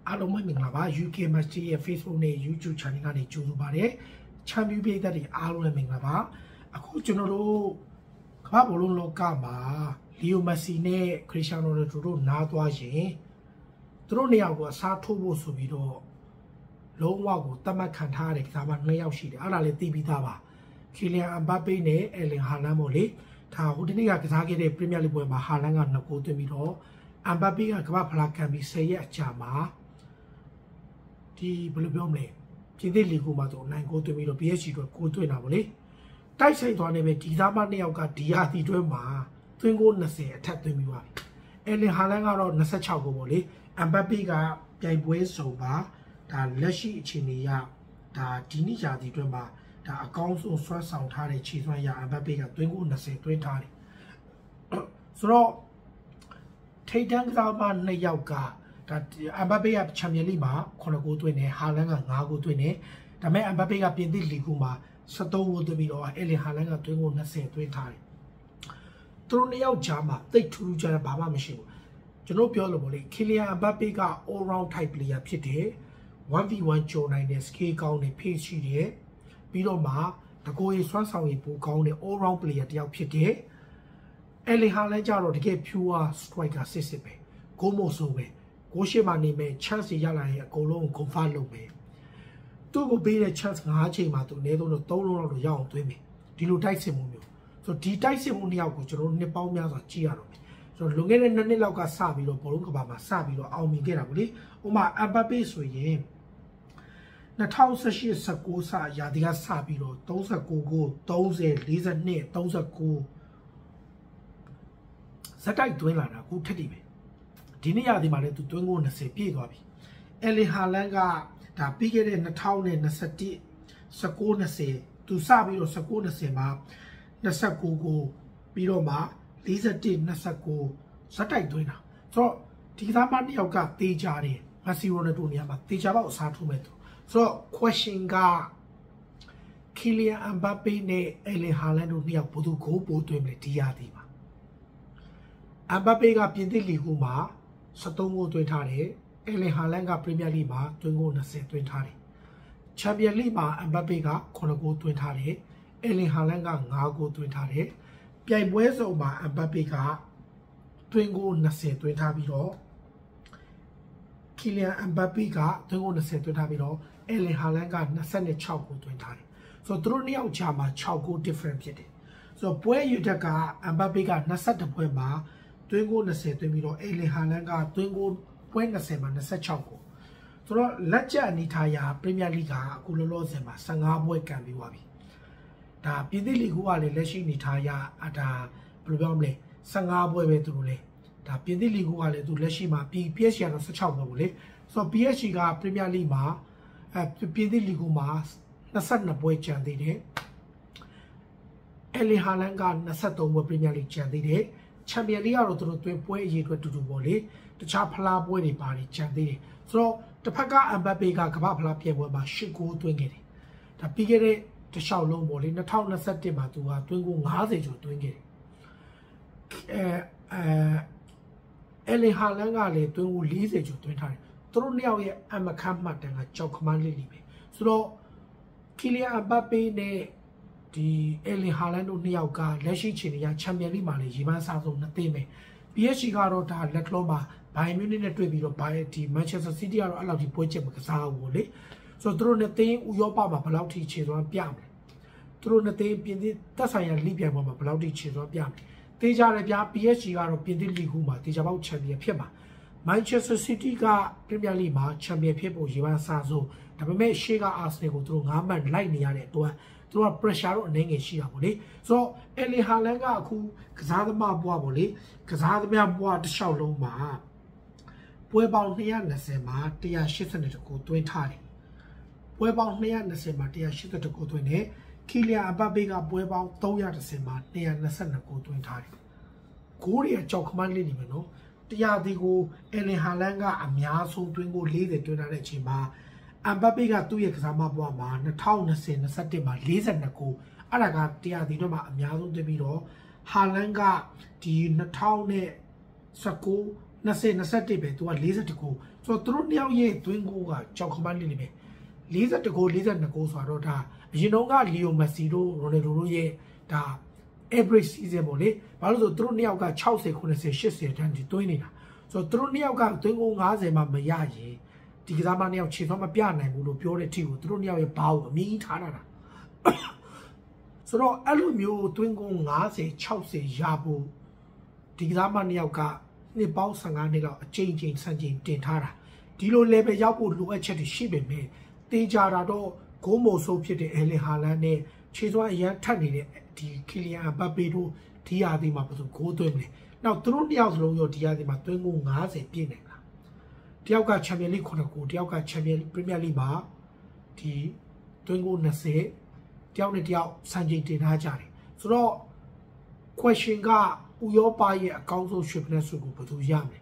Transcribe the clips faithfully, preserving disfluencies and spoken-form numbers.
အားလုံးပဲမင်္ဂလာပါ ယူ ကေ Master ရဲ့ Facebook နဲ့ YouTube Channel ကနေကြိုဆိုပါတယ်ချန်ပီယံပြည်သက်တွေအားလုံးလည်းမင်္ဂလာပါအခုကျွန်တော်တို့ကမ္ဘာဘောလုံးလောကမှာလီယိုမက်ဆီနဲ့ခရစ္စတီယာနိုရိုနယ်ဒိုတို့နားသွားရင်သူတို့နှစ်ယောက်ကိုအစားထိုးဖို့ဆိုပြီးတော့လုံးဝကိုတတ်မှတ်ခံထားရတဲ့ကစားမနှစ်ယောက်ရှိတယ်အဲ့ဒါလည်းသိပြီးသားပါကီလီယန်အမ်ဘပ်ပေနဲ့အယ်လင်ဟာလန်ပေါ့လေဒါဟိုဒီနေ့ကကစားခဲ့တဲ့ပရီးမီယာလိပွဲမှာဟာလန်ကနှစ်ဂိုးသွင်းပြီးတော့အမ်ဘပ်ပေကကမ္ဘာဖလားခံပြီးဆယ်ရက်အကြာမှာဒီဘယ်လိုပြောမလဲပြင်သစ်လီဂိုမှာတော့နိုင်ကိုသွင်းပြီးတော့ ပီ အက်ချ် ဂျီ တို့ကိုသွင်းတာပေါ့လေတိုက်ဆိုင်သွားနေပဲဒီသားမနှစ်ယောက်ကဒီဟာဒီတွဲမှာသွင်းကို၂၀အထက်သွင်းပြီးပါပြီအယ်လင်ဟာလန်ကတော့၂၆ကိုပေါ့လေအမ်ဘပ်ပေကပြိုင်ပွဲစုံပါဒါလက်ရှိအခြေအနေရဒါဒီနေ့ရာသီတွဲမှာဒါအကောင်းဆုံးဆွမ်းဆောင်ထားတဲ့ခြေစွမ်းရအမ်ဘပ်ပေကသွင်းကို၂၀သွင်းထားတယ်ဆိုတော့ထိတ်တန်းကစားမနှစ်ယောက်ကဒါအမ်ဘပ်ပေကချန်ပီယံလိမှာခုနှစ်ဂိုးသွင်းတယ်ဟာလန်က၅ဂိုးသွင်းတယ်ဒါပေမဲ့အမ်ဘပ်ပေကပြင်သစ်လီဂိုမှာ၁၃ဂိုးသွင်းပြီးတော့အယ်လင်ဟာလန်ကသွင်းကို၂၀သွင်းထားတယ်သူတို့နှစ်ယောက်ကြားမှာတိတ်ထူးထူးခြားခြားဘာမှမရှိဘူးကျွန်တော်ပြောလို့ပေါ့လေကီလီယန်အမ်ဘပ်ပေက all round type player ဖြစ်တယ် one v one ကြော်နိုင်တဲ့ scale ကောင်းတဲ့ pace ရှိတယ်ပြီးတော့မှတကိုယ်ရေးစွမ်းဆောင်ရည်ပိုကောင်းတဲ့ all round player တယောက်ဖြစ်တယ်အယ်လင်ဟာလန်ကြတော့တကယ် pure striker စစ်စစ်ပဲဂိုးမို့ဆိုပဲဂိုးရှိမှနေမဲ့ chance ရလာရင်အကုန်လုံး confirm လုပ်မယ်သူ့ကိုပေးတဲ့ chance ၅ချိန်မှာသူအနည်းဆုံးတော့၃လုံးလောက်တော့ရအောင်သွင်းမယ်ဒီလိုတိုက်စစ်မှုမျိုးဆိုဒီတိုက်စစ်မှုနှစ်ယောက်ကိုကျွန်တော်တို့နှစ်ပေါင်းများစွာကြည့်ရတော့မယ်ဆိုတော့လွန်ခဲ့တဲ့နှစ်နှစ်လောက်ကစပြီးတော့ဘောလုံးကဘာမှာစပြီးတော့အောင်မြင်ခဲ့တာပေါ့လေဥပမာအမ်ဘပ်ပေဆိုရင်၂၀၁၈ ၁၉စရာသီကစပြီးတော့၃၉ဂိုး၃၀ ၄၂ ၃၉စတိုက်သွင်းလာတာအခုထက်တည်ပဲဒီနေ့ရာသီမှာလည်းသူသွင်းကို၂၀ပြည့်သွားပြီအယ်လင်ဟာလန်ကဒါပြီးခဲ့တဲ့၂၀၂၁ ၁၉ ၂၀သူစပြီးတော့၁၉ ၂၀မှာ၂၉ကိုပြီးတော့မှ၄၁ ၂၉စတိုက်သွင်းတာဆိုတော့ဒီကစားမတစ်ယောက်ကတေးကြတယ်မက်ဆီရိုနယ်ဒိုနေရာမှာတေးကြပေါ့အစားထိုးမဲ့သူဆိုတော့ question ကကီလီယန်အမ်ဘပ်ပေနဲ့အယ်လင်ဟာလန်တို့နှစ်ယောက်ဘယ်သူကိုပို့သွင်းမလဲဒီရာသီမှာအမ်ဘပ်ပေကပြင်သစ်လီဂိုမှာ၁၃ဂိုးသွင်းထားတယ်အယ်လင်ဟာလန်ကပရီးမီယာလိမှာသွင်းဂိုး၂၀သွင်းထားတယ်ချန်ပီယံလိမှာအမ်ဘပ်ပေကခုနှစ်ဂိုးသွင်းထားတယ်အယ်လင်ဟာလန်က၅ဂိုးသွင်းထားတယ်ပြိုင်ပွဲစုံမှာအမ်ဘပ်ပေကသွင်းဂိုး၂၀သွင်းထားပြီးတော့ကီလီယန်အမ်ဘပ်ပေကသွင်းဂိုး၂၀သွင်းထားပြီးတော့အယ်လင်ဟာလန်က၂၆ဂိုးသွင်းထားတယ်ဆိုတော့သူတို့နှစ်ယောက်ကြားမှာ၆ဂိုး different ဖြစ်တယ်ဆိုတော့ပွဲရည်တက်ကအမ်ဘပ်ပေက၂၁ပွဲမှာသွင်းဂိုး၂၀သွင်းပြီးတော့အယ်လင်ဟာလန်ကသွင်းဂိုးပွဲ၂၀မှာ၂၆ကိုဆိုတော့လက်ကျအနေထားရာပရီးမီယာလိကအခုလောလောဆယ်မှာ၁၅ပွဲကန်ပြီးသွားပြီဒါပြင်သစ်လီဂိုကလည်းလက်ရှိအနေထားရာအဒါဘယ်လိုပြောမလဲ၁၅ပွဲပဲသူတို့လေဒါပြင်သစ်လီဂိုကလည်းသူလက်ရှိမှာ ပီ အက်ချ် ဂျီ ကတော့၁၆ပွဲပေါ့လေဆိုတော့ ပီ အက်ချ် ဂျီ ကပရီးမီယာလိမှာအဲပြင်သစ်လီဂိုမှာ၂၂ပွဲကျန်သေးတယ်အယ်လင်ဟာလန်က၂၃ပွဲပရီးမီယာလိကျန်သေးတယ်ချန်ပီယံလိကတော့သူတို့သွင်းပွဲအရေးအတွက်တူတူပေါ့လေတခြားဖလားပွဲတွေပါတယ်ကျန်သေးတယ်ဆိုတော့တစ်ဖက်ကအမ်ဘပ်ပေကကမ္ဘာဖလားပြိုင်ပွဲမှာ၈ဂိုးသွင်းခဲ့တယ်ဒါပြီးခဲ့တဲ့တခြားလုံးပေါ့လေ၂၀၂၁မှာသူကသွင်းဂိုး၅၀ကျော်သွင်းခဲ့တယ်အဲအဲအယ်လင်ဟာလန်ကလည်းသွင်းဂိုး၄၀ကျော်သွင်းထားတယ်သူတို့နှစ်ယောက်ရဲ့အမခတ်မှတ်တန်ကကြောက်ခမန်းလေးလေးပဲဆိုတော့ကီလီယန်အမ်ဘပ်ပေနဲ့ဒီအယ်လင်ဟာလန်တို့နှစ်ယောက်ကလက်ရှိချိန်ကချန်ပီယံလိမှာလည်းရေပန်းစားဆုံးနှစ်သိမ်းပဲ ပီ အက်ချ် ဂျီ ကတော့ဒါလက်ကလောမှာဘိုင်မြူနစ်နဲ့တွေ့ပြီးတော့ဘိုင်ဒီမန်ချက်စတာစီးတီးကတော့အဲ့လောက်ထိပွဲချက်မကစားဘူးလေဆိုတော့သူတို့နှစ်သိမ်းဥရောပမှာဘယ်လောက်ထိခြေစွမ်းပြမလဲသူတို့နှစ်သိမ်းပြင်သစ်သက်ဆိုင်ရာလိပြိုင်ပွဲမှာဘယ်လောက်ထိခြေစွမ်းပြမလဲတေးကြတယ်ဗျာ ပီ အက်ချ် ဂျီ ကတော့ပြင်သစ်လီဂိုမှာတေးကြပေါက်ချန်ပီယံဖြစ်မှာမန်ချက်စတာစီးတီးကပရီးမီယာလိမှာချန်ပီယံဖြစ်ဖို့ရေပန်းစားဆုံးဒါပေမဲ့ရှေ့ကအာဆင်နယ်ကိုသူတို့၅မှတ်လိုက်နေရတဲ့အတွက်သူတို့က pressure တော့အနေငယ်ရှိတာပေါ့လေဆိုတော့အယ်လင်ဟာလန်ကအခုကစားသမားဘွားပေါ့လေကစားသမားဘွားတစ်လျှောက်လုံးမှာပွဲပေါင်း၂၂၀မှာ၁၈၂ကိုသွင်းထားတယ်ပွဲပေါင်း၂၂၀မှာ၁၈၂ကိုသွင်းတယ်ကီလီယန်အမ်ဘပ်ပေကပွဲပေါင်း၃၁၀မှာ၂၂၂ကိုသွင်းထားတယ်ဂိုးတွေကကြောက်ခမန်းလေးနေမယ်နော်တရားဒီကိုအယ်လင်ဟာလန်ကအများဆုံးသွင်းကို၄၀သွင်းထားတဲ့အချိန်မှာအမ်ဘပ်ပေကသူ့ရဲ့ကစားမဘွားမှာ၂၀၂၀ ၂၁မှာ၄၂ကိုအဲ့ဒါကတရားဒီတော့မှအများဆုံးသွင်းပြီးတော့ဟာလန်ကဒီ၂၀၁၉နှစ်ဆယ်နှစ်ဆက်တစ်ပဲသူကလေးဆက်တကူဆိုတော့သူတို့နှစ်ယောက်ရဲ့တွင်းကိုကကြောက်ခမန်းလေးလေးပဲလေးဆက်တကူလေးဆက်နှစ်ကူဆိုတော့ဒါအရင်တော့ကလီယိုမက်ဆီတို့ရိုနယ်ဒိုတို့ရဲ့ဒါ average season ပေါ့လေဘာလို့ဆိုသူတို့နှစ်ယောက်က၆၀ ၉၀ ၈၀တန်းဒီတွင်းနေတာဆိုတော့သူတို့နှစ်ယောက်ကတွင်းကို၅၀မှမရရင်ဒီကစားမနှစ်ယောက်ခြေသွားမပြနိုင်ဘူးလို့ပြောတဲ့အထိကိုသူတို့နှစ်ယောက်ရဲ့ဘာကိုအမြင်ထားတာဆိုတော့အဲ့လိုမျိုးတွင်းကို၅၀ ၆၀ရဖို့ဒီကစားမနှစ်ယောက်ကနှစ်ပေါင်း၁၅နှစ်လောက်အချိန်ချင်းဆန့်ကျင်တင်ထားတာဒီလို level ရောက်ဖို့လိုအပ်ချက်တွေရှိပေမဲ့တင်ကြတာတော့ဂိုးမိုဆိုးဖြစ်တဲ့အဲလင်ဟာလန်နဲ့ခြေစွမ်းအရန်ထက်နေတဲ့ဒီကီလီယန်အဘပေတို့ဒီယာဒီမှာဘယ်သူဂိုးသွင်းမလဲနောက်သူတို့နှစ်ယောက်စလုံးရောဒီယာဒီမှာသွင်းကို၅၀ပြည့်နိုင်လားတယောက်ကချန်ပီယံလိခုနှစ်ကိုတယောက်ကချန်ပီယံပရီးမီးယားလိမှာဒီသွင်းကို၂၀တယောက်နဲ့တယောက်စံချိန်တင်ထားကြတယ်ဆိုတော့ question ကဥရောပရဲ့အကောင်းဆုံးရွှေဖက်ဆုကိုဘယ်သူရမလဲ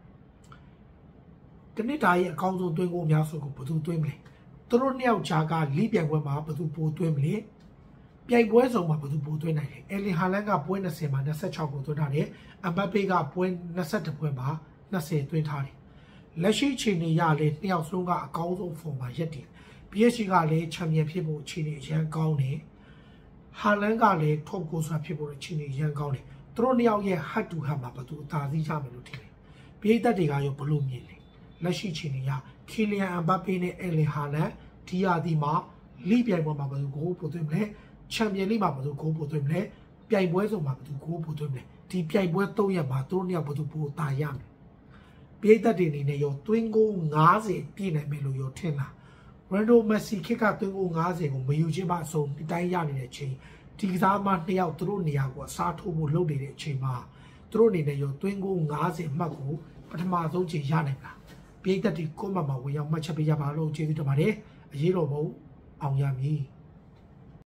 တနစ်တာရဲ့အကောင်းဆုံးသွင်းကိုအများစုကိုဘယ်သူသွင်းမလဲသူတို့နှစ်ယောက်ကြားကလိပြိုင်ပွဲမှာဘယ်သူပိုသွင်းမလဲပြိုင်ပွဲဆုံးမှာဘယ်သူပိုသွင်းနိုင်လဲအဲလင်ဟာလန်ကပွဲ၂၀မှာ၂၆ကိုသွင်းထားတယ်အမ်ဘပေကပွဲ၂၁ပွဲမှာ၂၀သွင်းထားတယ်လက်ရှိချိန်နေရလေနှစ်ယောက်စလုံးကအကောင်းဆုံးဖော်မှာရက်တယ် ပီ အက်ချ် ဂျီ ကလည်းချန်ပီယံဖြစ်ဖို့အခြေအနေအရန်ကောင်းတယ်ဟာလန်ကလည်း top goal ဆိုတာဖြစ်ဖို့အခြေအနေအရန်ကောင်းတယ်သူတို့နှစ်ယောက်ရဲ့ head to head မှာဘယ်သူအသာစီးရမယ်လို့ထင်တယ်ပြည်သက်တွေကရောဘလို့မြင်လဲလက်ရှိချိန်နေရကီလီယန်အမ်ဘပေနဲ့အဲလင်ဟာလန်ဒီယာဒီမှာလိပြိုင်ပွဲမှာဘယ်သူဂိုးပို့သွင်းမလဲချန်ပီယံလိမှာဘယ်သူဂိုးပို့သွင်းမလဲပြိုင်ပွဲဆုံးမှာဘယ်သူဂိုးပို့သွင်းမလဲဒီပြိုင်ပွဲ၃ရက်မှာသူတို့နှစ်ယောက်ဘယ်သူပို့တာရမယ်ပြည်သက်တွေအနေနဲ့ရောသွင်းကို၅၀ပြည့်နိုင်မယ်လို့ရောထင်လားရန်ဒိုမက်ဆီခစ်ကသွင်းကို၅၀ကိုမယူခြင်းမအဆုံးဒီတိုင်းရနေတဲ့အချိန်ဒီကစားမနှစ်ယောက်သူတို့နေရာကိုအစားထိုးဖို့လုပ်နေတဲ့အချိန်မှာသူတို့အနေနဲ့ရောသွင်းကို၅၀မှတ်ကိုပထမဆုံးချိန်ရနိုင်မလားပြည်သက်တွေကိုမှမဝင်ရောက်မှတ်ချက်ပေးရပါလို့ကျေးဇူးတင်ပါတယ်အရေးတော်ပုံအောင်ရမည်